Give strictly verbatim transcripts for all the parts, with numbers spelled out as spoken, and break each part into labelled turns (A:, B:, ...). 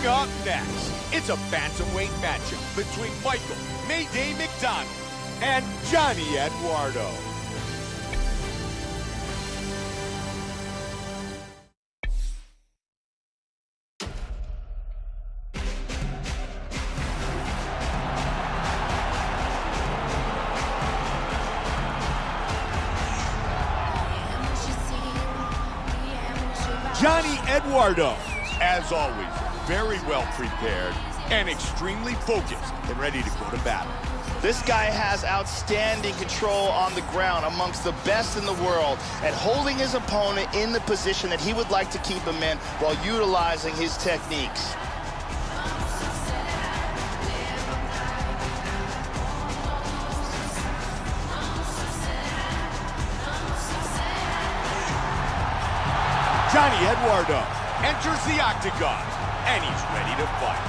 A: Coming up next, it's a bantamweight matchup between Michael Mayday McDonald and Johnny Eduardo. Johnny Eduardo, as always, very well prepared and extremely focused and ready to go to battle.
B: This guy has outstanding control on the ground, amongst the best in the world, at holding his opponent in the position that he would like to keep him in while utilizing his techniques.
A: Johnny Eduardo enters the octagon, and he's ready to fight.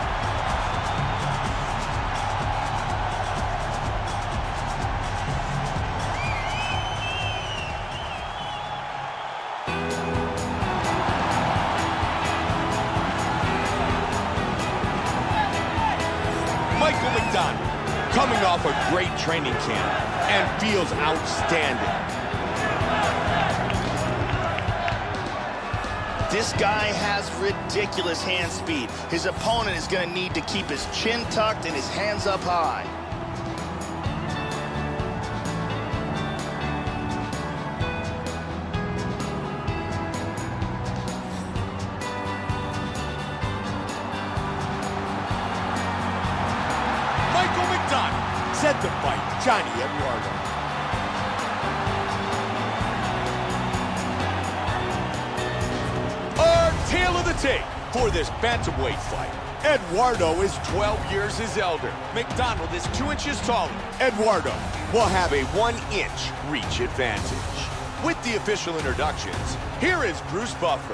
A: Michael McDonald, coming off a great training camp, and feels outstanding.
B: This guy has ridiculous hand speed. His opponent is going to need to keep his chin tucked and his hands up high.
A: Michael McDonald set to fight Johnny Eduardo. Tail of the tape for this bantamweight fight. Eduardo is twelve years his elder. McDonald is two inches taller. Eduardo will have a one-inch reach advantage. With the official introductions, here is Bruce Buffer.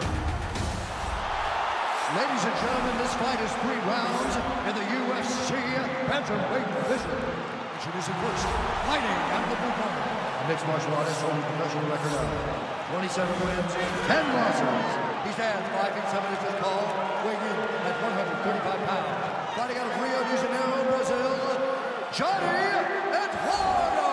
C: Ladies and gentlemen, this fight is three rounds in the U F C bantamweight division. Introducing first, fighting out of the blue corner, a mixed martial artist holding a professional record of twenty-seven wins, ten losses. He stands five feet seven inches tall, weighing in at one hundred thirty-five pounds. Fighting out of Rio de Janeiro, Brazil, Johnny Eduardo!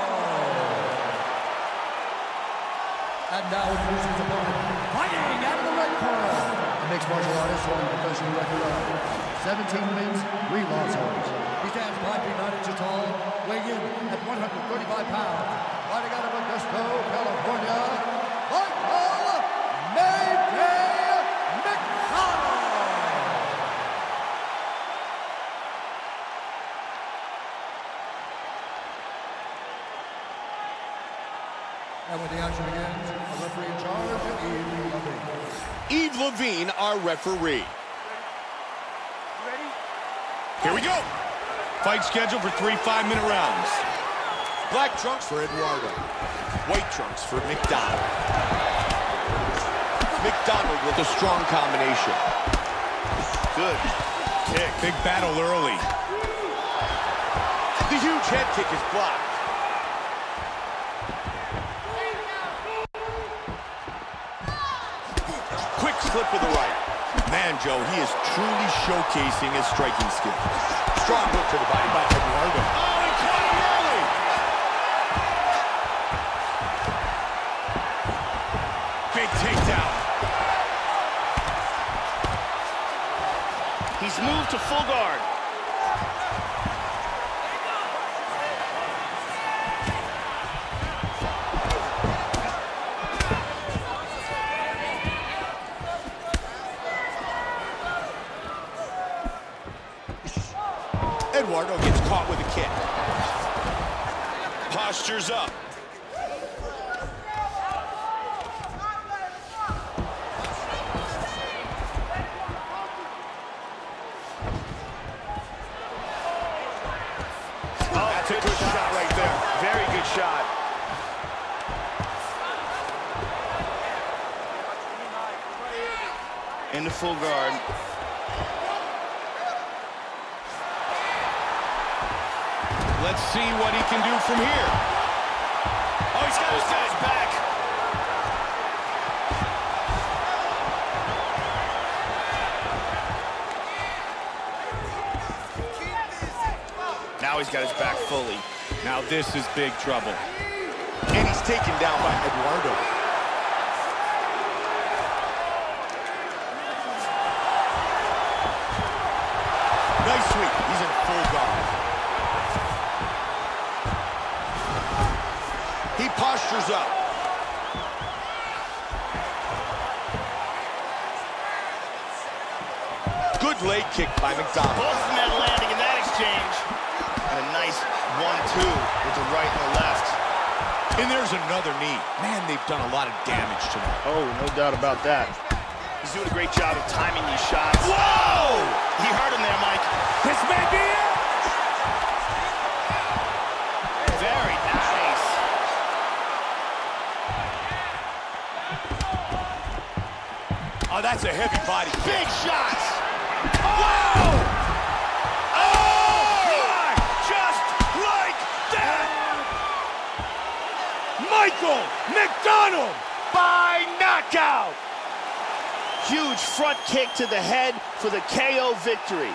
C: And now introducing his opponent, fighting out of the red corner, a mixed martial artist holding a professional record of seventeen wins, three losses. He stands five feet nine inches tall, weighing in at one hundred thirty-five pounds. Fighting out of Augusta, California, Michael Mayday McDonald! And when the action begins, a referee in charge, Eve Levine.
A: Eve Levine, our referee.
C: Ready?
A: Here we go. Fight scheduled for three five-minute rounds. Black trunks for Eduardo. White trunks for McDonald. McDonald with a strong combination. Good kick. Big battle early. The huge head kick is blocked. Quick slip with the right. Man, Joe, he is truly showcasing his striking skills. Strong hook to the body by Eduardo. Oh, he caught him early. Big takedown.
B: He's moved to full guard.
A: Eduardo gets caught with a kick.
B: Postures up. Oh,
A: that's a good shot. shot right there.
B: Very good shot. Into full guard.
A: Let's see what he can do from here.
B: Oh, he's got his guys back. Now he's got his back fully.
D: Now this is big trouble.
A: And he's taken down by Eduardo. Nice sweep. He's in full guard. He postures up. Good leg kick by McDonald.
B: Both men landing in that exchange. And a nice one two with the right and the left.
A: And there's another knee. Man, they've done a lot of damage tonight.
B: Oh, no doubt about that. He's doing a great job of timing these shots.
A: Whoa!
B: He hurt him there, Mike.
D: This may be it!
B: Very nice.
A: Oh, that's a heavy body kick.
B: Big shots.
A: Whoa!
D: Oh! My! Just like that! Michael McDonald by knockout!
B: Huge front kick to the head for the K O victory.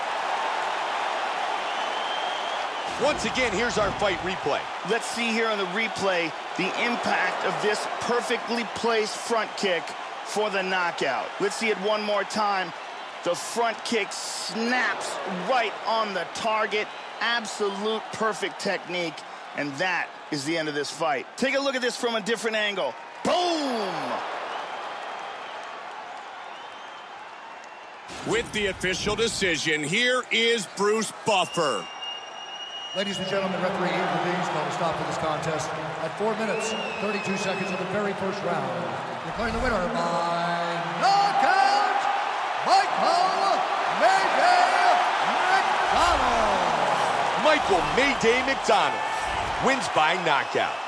A: Once again, here's our fight replay.
B: Let's see here on the replay the impact of this perfectly placed front kick for the knockout. Let's see it one more time. The front kick snaps right on the target. Absolute perfect technique. And that is the end of this fight. Take a look at this from a different angle. Boom!
D: With the official decision, here is Bruce Buffer.
C: Ladies and gentlemen, referee intervenes, called a stop to this contest at four minutes, thirty-two seconds of the very first round. Declaring the winner by knockout, Michael Mayday McDonald.
A: Michael Mayday McDonald wins by knockout.